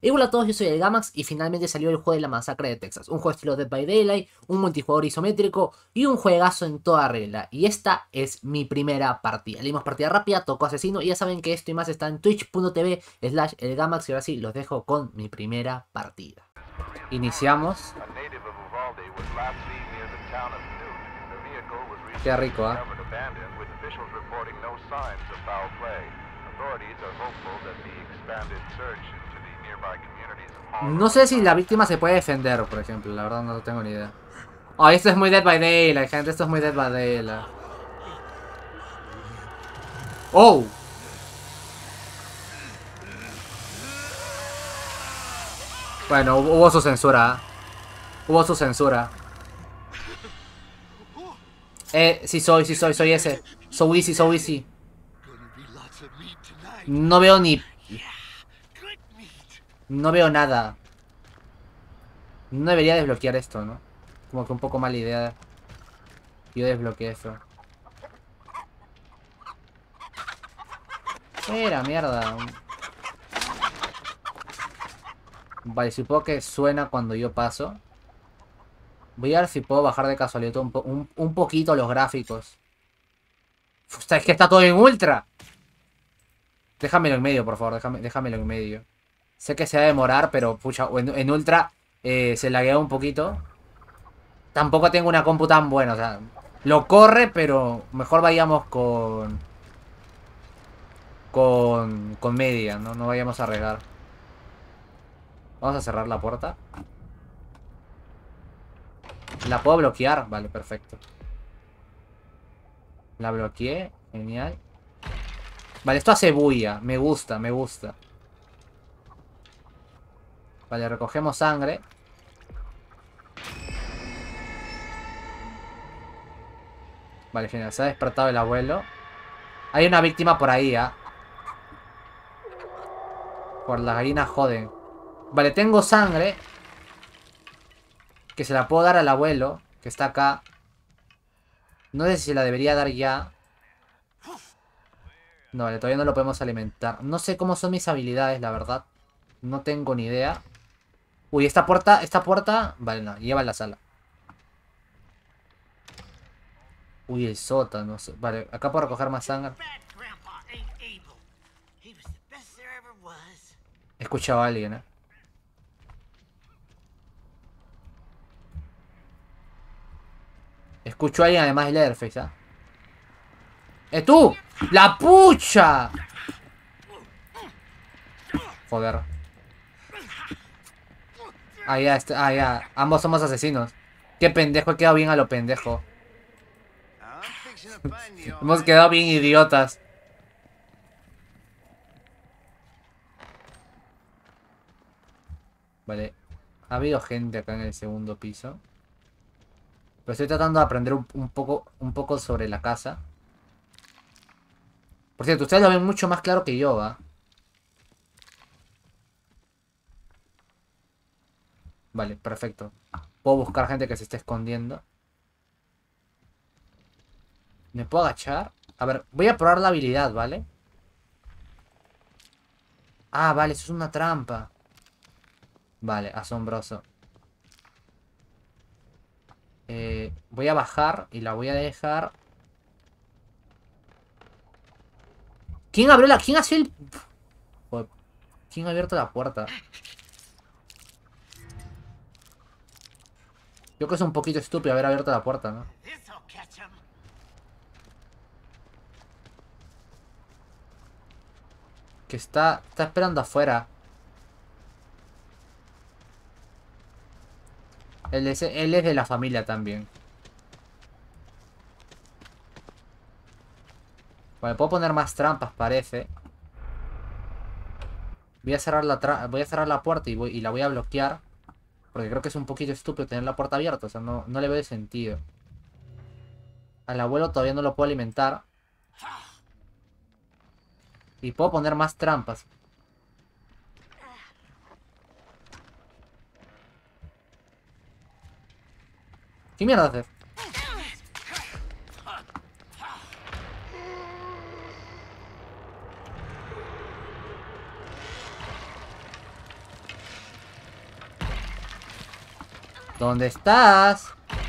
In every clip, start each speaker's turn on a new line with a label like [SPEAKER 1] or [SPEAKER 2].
[SPEAKER 1] Hola a todos, yo soy el Gamax y finalmente salió el juego de la masacre de Texas. Un juego estilo Dead by Daylight, un multijugador isométrico y un juegazo en toda regla. Y esta es mi primera partida. Le dimos partida rápida, tocó asesino y ya saben que esto y más está en twitch.tv/elgamax. Y ahora sí, los dejo con mi primera partida. Iniciamos. Qué rico, ¿eh? No sé si la víctima se puede defender, por ejemplo. La verdad no tengo ni idea. Oh, esto es muy Dead by Daylight, gente. Esto es muy Dead by Daylight. ¡Oh! Bueno, hubo su censura. Hubo su censura. Sí soy ese. So easy, so easy. No veo ni... No veo nada. No debería desbloquear esto, ¿no? Como que un poco mala idea. Yo desbloqueé eso. Era mierda. Vale, supongo que suena cuando yo paso. Voy a ver si puedo bajar de casualidad un poquito los gráficos. Es que está todo en ultra. Déjamelo en medio, por favor. Déjamelo en medio. Sé que se va a demorar, pero pucha, en ultra se laguea un poquito. Tampoco tengo una compu tan buena, o sea, lo corre, pero mejor vayamos con media, ¿no? No vayamos a regar. Vamos a cerrar la puerta. ¿La puedo bloquear? Vale, perfecto. La bloqueé, genial. Vale, esto hace bulla, me gusta, me gusta. Vale, recogemos sangre. Vale, genial, se ha despertado el abuelo. Hay una víctima por ahí, ¿ah? Por las gallinas joden. Vale, tengo sangre. Que se la puedo dar al abuelo, que está acá. No sé si se la debería dar ya. No, vale, todavía no lo podemos alimentar. No sé cómo son mis habilidades, la verdad. No tengo ni idea. Uy, esta puerta... Vale, no, lleva a la sala. Uy, el sótano. Vale, acá puedo recoger más sangre. He escuchado a alguien, Escucho a alguien además del Leatherface, ¿ah? Tú! ¡La pucha! Joder. Ah, ya, ya. Ambos somos asesinos. Qué pendejo, he quedado bien a lo pendejo. Hemos quedado bien idiotas. Vale. Ha habido gente acá en el segundo piso. Pero estoy tratando de aprender un poco sobre la casa. Por cierto, ustedes lo ven mucho más claro que yo, ¿va? Vale, perfecto. Puedo buscar gente que se esté escondiendo. ¿Me puedo agachar? A ver, voy a probar la habilidad, ¿vale? Ah, vale, eso es una trampa. Vale, asombroso. Voy a bajar y la voy a dejar. ¿Quién abrió la... ¿Quién hace el...? Joder, ¿quién ha abierto la puerta? Yo creo que es un poquito estúpido haber abierto la puerta, ¿no? Que está esperando afuera. Él es de la familia también. Vale, puedo poner más trampas, parece. Voy a cerrar la puerta y la voy a bloquear. Porque creo que es un poquito estúpido tener la puerta abierta. O sea, no le veo sentido. Al abuelo todavía no lo puedo alimentar. Y puedo poner más trampas. ¿Qué mierda haces? ¿Dónde estás?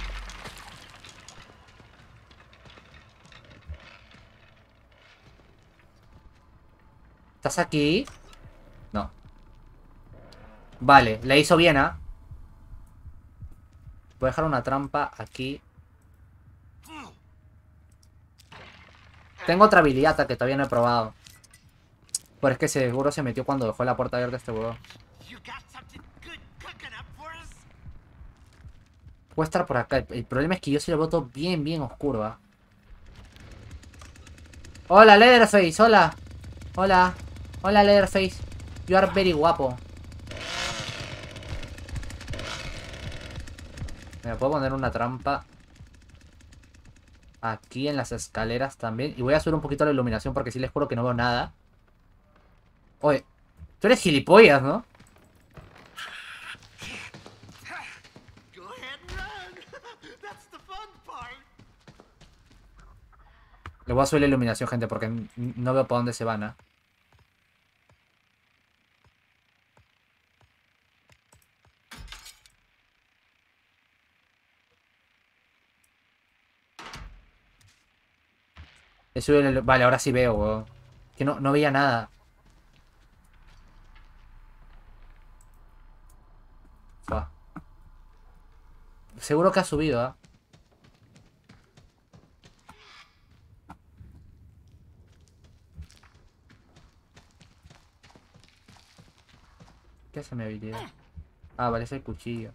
[SPEAKER 1] ¿Estás aquí? No. Vale, le hizo bien, ¿ah? Voy a dejar una trampa aquí. Tengo otra habilidad que todavía no he probado. Pero es que seguro se metió cuando dejó la puerta abierta este huevo. Puede estar por acá. El problema es que yo sí lo veo todo bien, bien oscuro, ¿ah? Hola, Leatherface, hola. Hola. Hola, Leatherface. You are very guapo. Me puedo poner una trampa aquí en las escaleras también. Y voy a subir un poquito la iluminación porque sí les juro que no veo nada. Oye, tú eres gilipollas, ¿no? Le voy a subir la iluminación, gente, porque no veo para dónde se van, ¿eh? Vale, ahora sí veo, weón. Que no veía nada. Fua. Seguro que ha subido, ¿ah? ¿Qué hace mi habilidad? Ah, vale, es el cuchillo.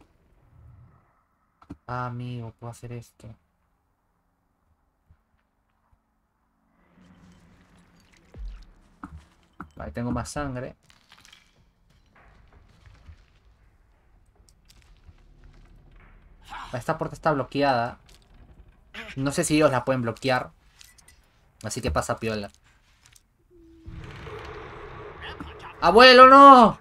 [SPEAKER 1] Ah, amigo, puedo hacer esto. Vale, tengo más sangre. Esta puerta está bloqueada. No sé si ellos la pueden bloquear. Así que pasa piola. ¡Abuelo, no!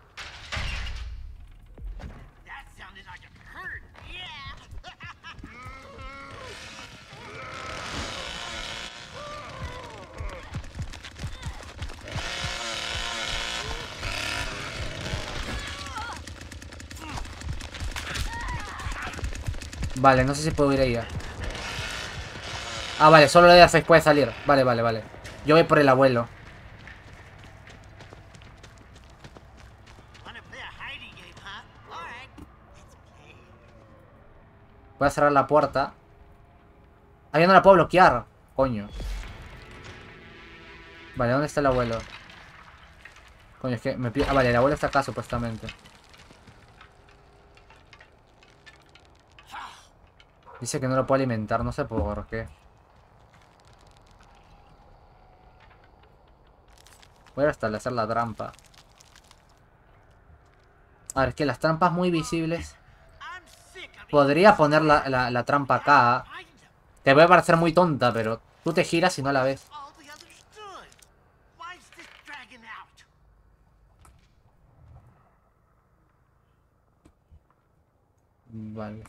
[SPEAKER 1] Vale, no sé si puedo ir ahí. Ah, vale, solo la de 6 puede salir. Vale, vale, vale. Yo voy por el abuelo. Voy a cerrar la puerta. Ah, ya no la puedo bloquear. Coño. Vale, ¿dónde está el abuelo? Coño, es que me pide... Ah, vale, el abuelo está acá supuestamente. Dice que no lo puedo alimentar, no sé por qué. Voy a establecer la trampa. A ver, es que las trampas muy visibles... Podría poner la trampa acá. Te puede parecer muy tonta, pero tú te giras y no la ves. Vale.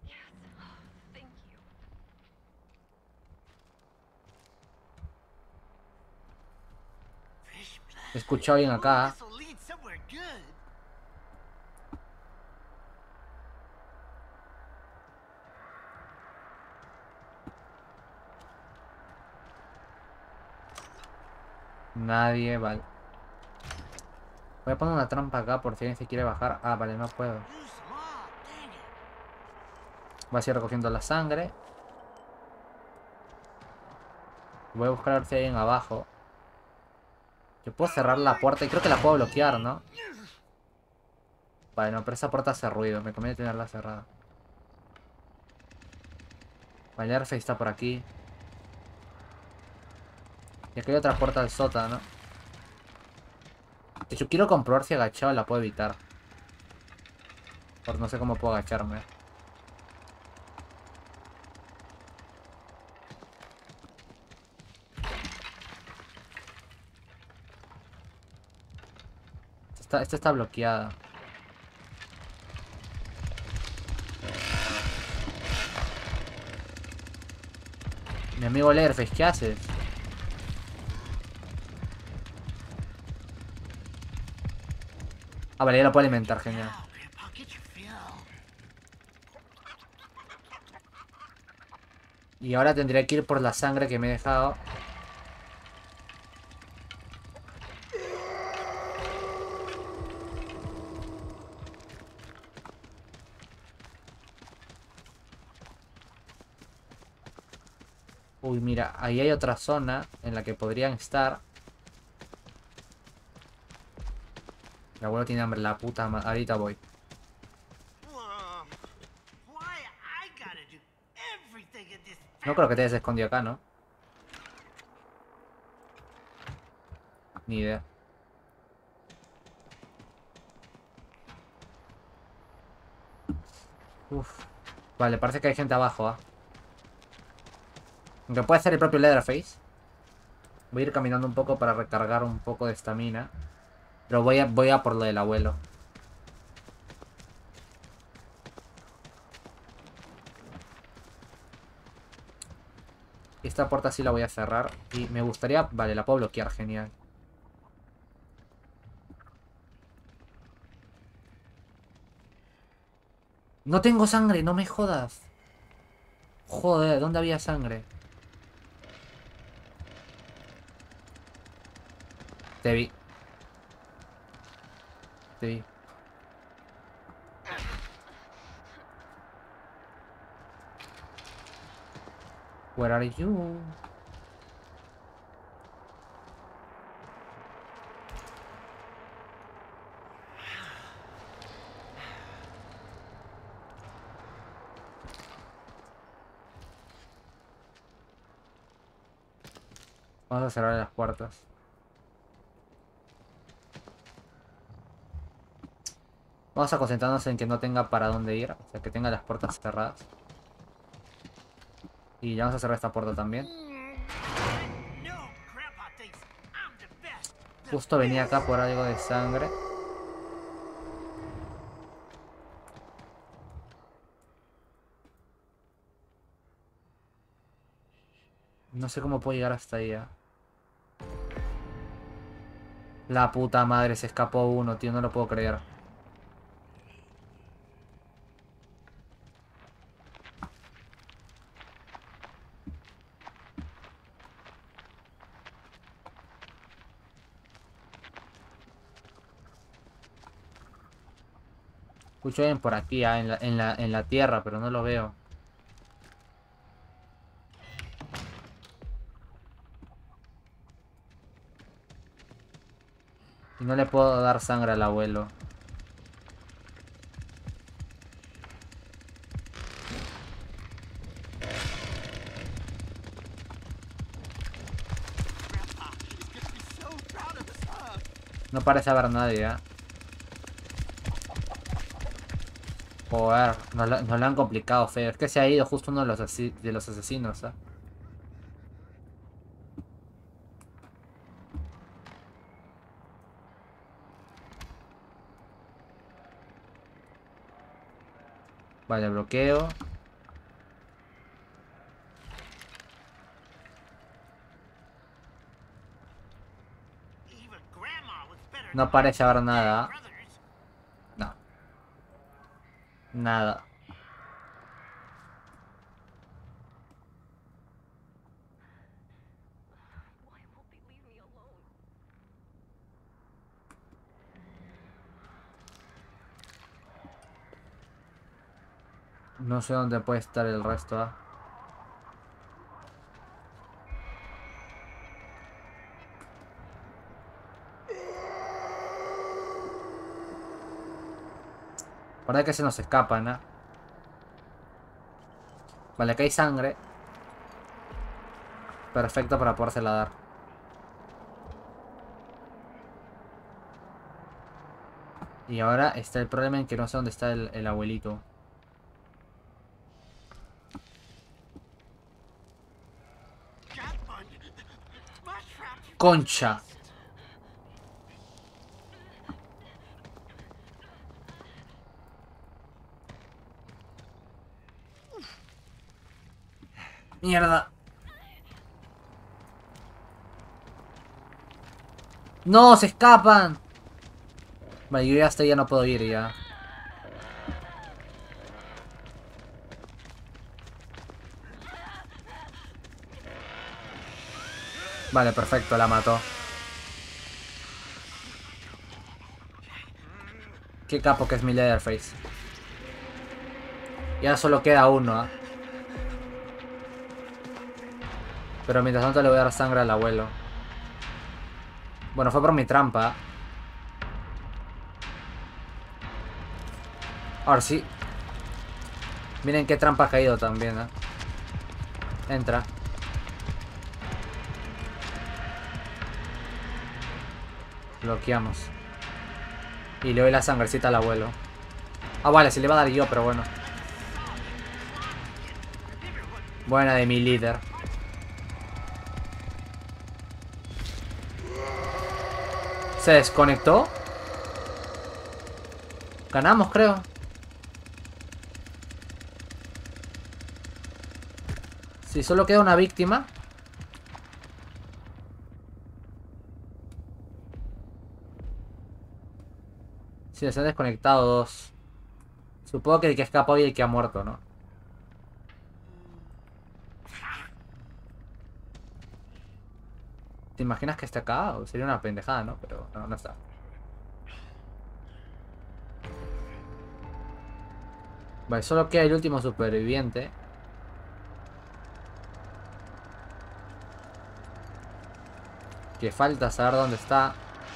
[SPEAKER 1] He escuchado bien acá. Nadie, vale. Voy a poner una trampa acá por si alguien se quiere bajar. Ah, vale, no puedo. Voy a seguir recogiendo la sangre. Voy a buscar a ver si hay alguien abajo. Yo puedo cerrar la puerta y creo que la puedo bloquear, ¿no? Vale, no, pero esa puerta hace ruido. Me conviene tenerla cerrada. Vale, Arfe está por aquí. Y aquí hay otra puerta al sótano. De hecho, quiero comprobar si agachado la puedo evitar. Porque no sé cómo puedo agacharme. Esta está bloqueada. Mi amigo Leatherface, ¿qué haces? Ah, vale, ya lo puedo alimentar, genial. Y ahora tendría que ir por la sangre que me he dejado. Uy, mira, ahí hay otra zona en la que podrían estar. El abuelo tiene hambre, la puta madre. Ahorita voy. No creo que te hayas escondido acá, ¿no? Ni idea. Uf. Vale, parece que hay gente abajo, ¿ah? Aunque puede ser el propio Leatherface. Voy a ir caminando un poco para recargar un poco de estamina. Pero voy a por lo del abuelo. Esta puerta sí la voy a cerrar. Y me gustaría... Vale, la puedo bloquear, genial. No tengo sangre, no me jodas. Joder, ¿dónde había sangre? Te vi. Te vi. Where are you? Vamos a cerrar las puertas. Vamos a concentrarnos en que no tenga para dónde ir. O sea, que tenga las puertas cerradas. Y ya vamos a cerrar esta puerta también. Justo venía acá por algo de sangre. No sé cómo puedo llegar hasta ahí ya. La puta madre, se escapó uno, tío, no lo puedo creer. Escucho bien por aquí, en la tierra, pero no lo veo. Y no le puedo dar sangre al abuelo. No parece haber nadie, ¿eh? Joder, nos lo han complicado, feo. Es que se ha ido justo uno de los asesinos, ¿eh? Vale, bloqueo. No parece haber nada. No. Nada. No sé dónde puede estar el resto, ¿eh? Parece que se nos escapan, ¿eh? Vale, acá hay sangre. Perfecto para podérsela dar. Y ahora está el problema en que no sé dónde está el abuelito. Concha. Mierda. No, se escapan. Vale, yo ya hasta ya no puedo ir ya. Vale, perfecto, la mató. Qué capo que es mi Leatherface. Ya solo queda uno, ¿eh? Pero mientras tanto le voy a dar sangre al abuelo. Bueno, fue por mi trampa. Ahora sí. Miren qué trampa ha caído también, ¿eh? Entra. Bloqueamos. Y le doy la sangrecita al abuelo. Ah, vale, se le va a dar yo, pero bueno. Buena de mi líder. ¿Se desconectó? Ganamos, creo. Si solo queda una víctima. Si se han desconectado dos. Supongo que el que ha escapado y el que ha muerto, ¿no? ¿Te imaginas que esté acá? Sería una pendejada, ¿no? Pero no, no está. Vale, solo queda el último superviviente. Que falta saber dónde está.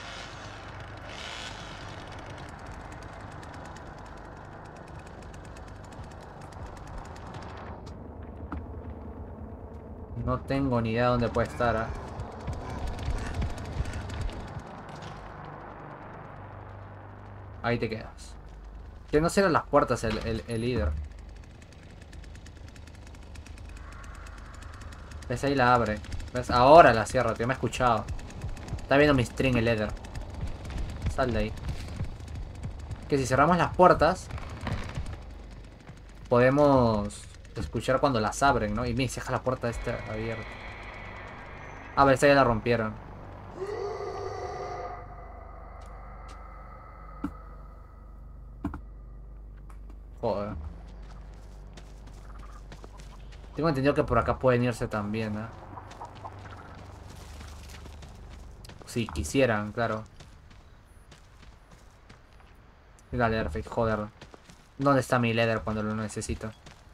[SPEAKER 1] No tengo ni idea de dónde puede estar, ¿eh? Ahí te quedas. Que no cierran las puertas el líder. ¿Ves? Ahí la abre. ¿Ves? Ahora la cierra, tío. Me ha escuchado. Está viendo mi string el Ether. Sal de ahí. Que si cerramos las puertas, podemos escuchar cuando las abren, ¿no? Y mira, se deja la puerta esta abierta. A ver, esta ya la rompieron. Joder. Tengo entendido que por acá pueden irse también, ¿eh? Si quisieran, claro. Mira, Leatherface, joder. ¿Dónde está mi Leather cuando lo necesito?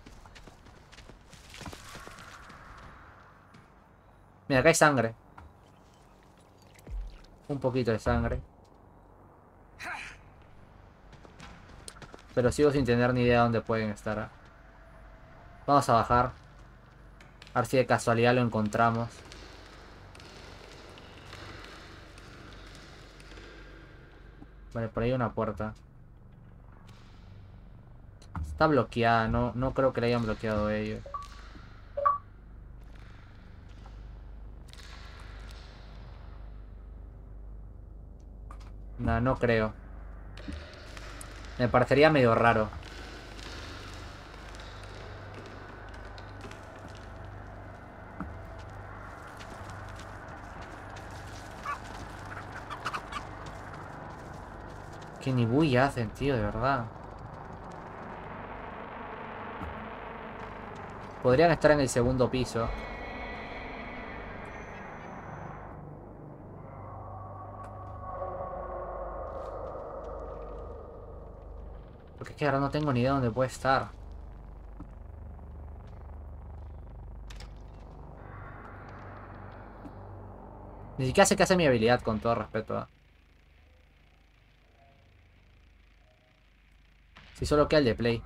[SPEAKER 1] Mira, acá hay sangre. Un poquito de sangre. Pero sigo sin tener ni idea de dónde pueden estar, ¿eh? Vamos a bajar. A ver si de casualidad lo encontramos. Vale, por ahí hay una puerta. Está bloqueada, no creo que la hayan bloqueado ellos. No, no creo. Me parecería medio raro. Que ni bulla hacen, tío, de verdad. Podrían estar en el segundo piso. Porque es que ahora no tengo ni idea de dónde puede estar. Ni siquiera sé qué hace mi habilidad, con todo respeto, ¿eh? Si solo queda el de play.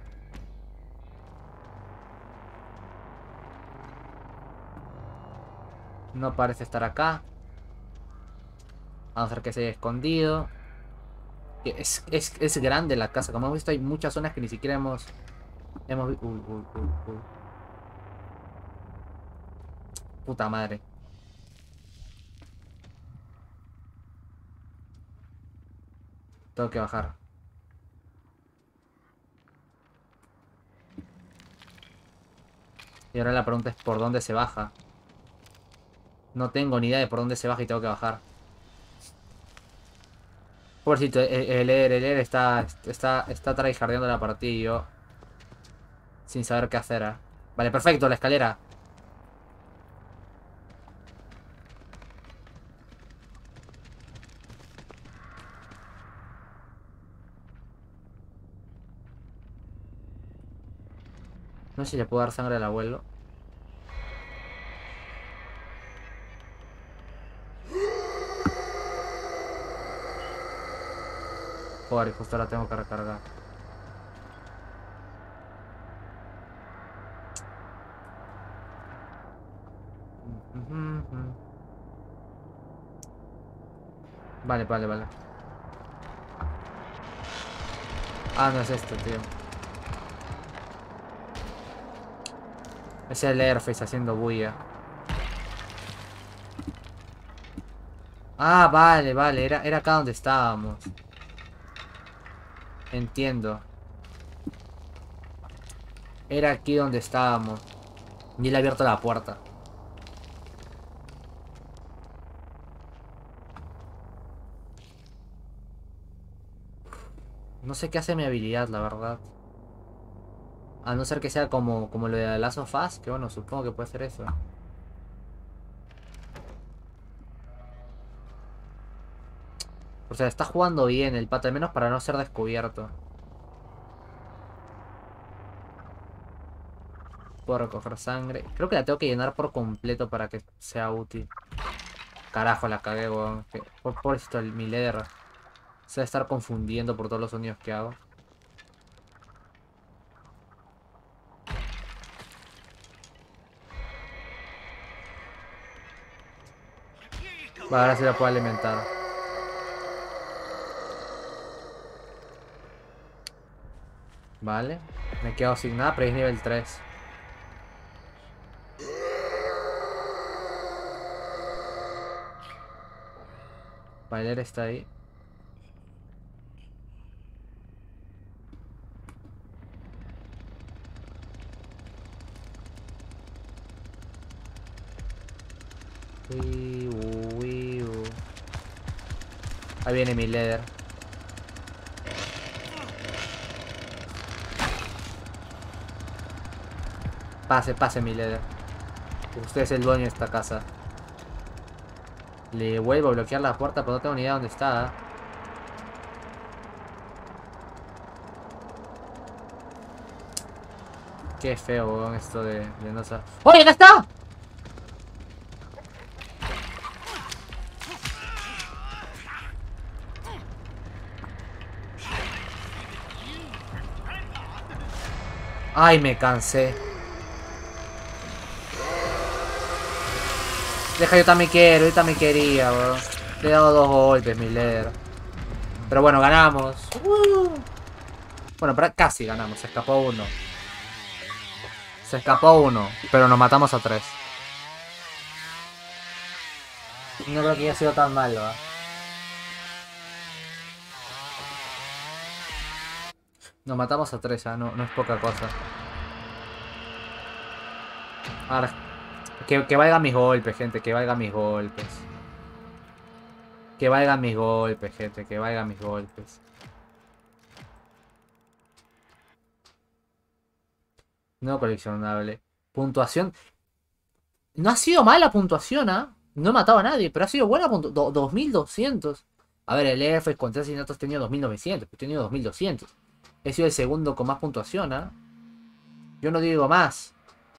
[SPEAKER 1] No parece estar acá. Vamos a ver que se haya escondido. Es grande la casa. Como hemos visto, hay muchas zonas que ni siquiera hemos... Uy, uy, uy, uy. Puta madre. Tengo que bajar. Y ahora la pregunta es por dónde se baja. No tengo ni idea de por dónde se baja y tengo que bajar. Pobrecito, el está tryhardeando la partida y yo sin saber qué hacer, ¿eh? Vale, perfecto, la escalera. No sé si le puedo dar sangre al abuelo. Joder, justo ahora tengo que recargar. Vale, vale, vale. Ah, no es esto, tío. Es el Airface haciendo bulla. Ah, vale, vale. Era acá donde estábamos. Entiendo. Era aquí donde estábamos. Y él ha abierto la puerta. No sé qué hace mi habilidad, la verdad. A no ser que sea como lo de The Last of Us, que bueno, supongo que puede ser eso. O sea, está jugando bien el pata, al menos para no ser descubierto. Puedo recoger sangre. Creo que la tengo que llenar por completo para que sea útil. Carajo, la cagué, weón. Pobrecito mi leather. Se va a estar confundiendo por todos los sonidos que hago. Vale, ahora sí la puedo alimentar. Vale. Me he quedado sin nada, pero es nivel 3. Vale, está ahí. Uy. Ahí viene mi leather. Pase, pase mi leather. Usted es el dueño de esta casa. Le vuelvo a bloquear la puerta, pero no tengo ni idea dónde está. Qué feo, weón, esto de no saber. ¡Oye, acá está! Ay, me cansé. Deja, yo también quiero, yo también quería, weón. Le he dado 2 golpes, mi leather. Pero bueno, ganamos. Bueno, pero casi ganamos. Se escapó uno. Se escapó uno. Pero nos matamos a 3. No creo que haya sido tan malo, ¿eh? Nos matamos a 3, ¿eh? No, no es poca cosa. Ahora, que valgan mis golpes, gente. Que valgan mis golpes. Que valgan mis golpes, gente. Que valgan mis golpes. No coleccionable. Puntuación. No ha sido mala puntuación, ¿ah? No he matado a nadie, pero ha sido buena puntuación. 2200. A ver, el EF con 3 asesinatos tenía 2900. He tenido 2200. He sido el segundo con más puntuación, ¿ah? Yo no digo más.